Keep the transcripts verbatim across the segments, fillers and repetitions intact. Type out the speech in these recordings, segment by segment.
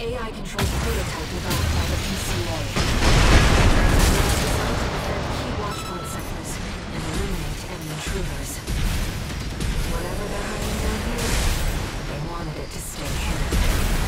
A I-controlled prototype developed by the P C A. It's designed to defend key watchpoint sectors and eliminate enemy intruders. Whatever they're hiding down here, they wanted it to stay hidden.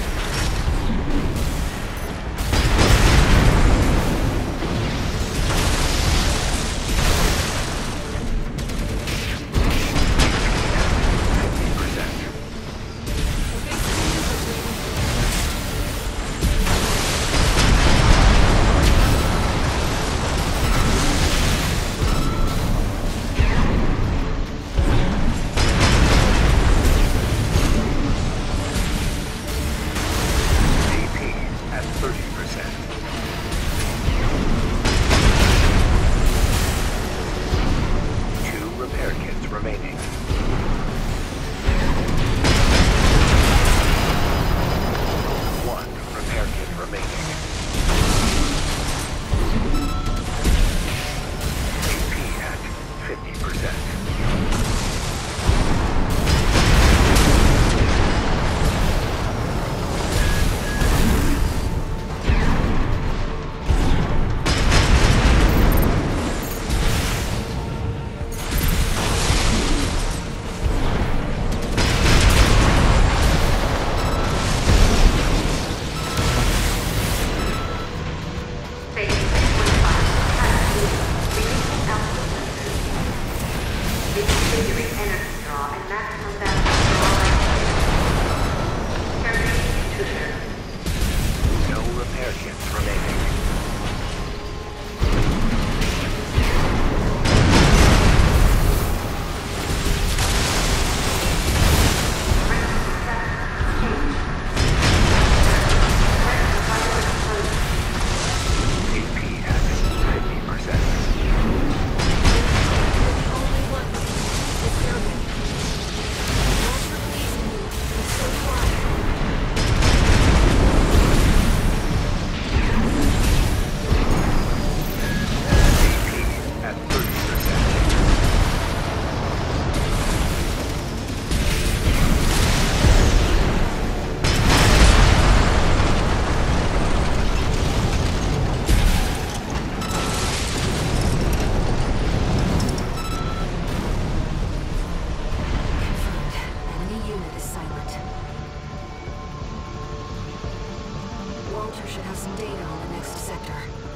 Should have some data on the next sector.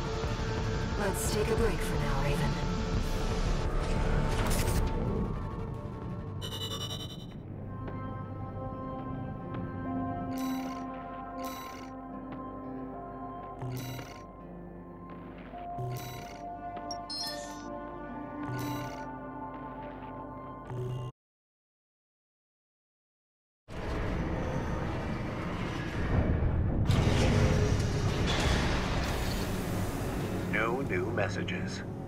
Let's take a break for now, Raven. No new messages.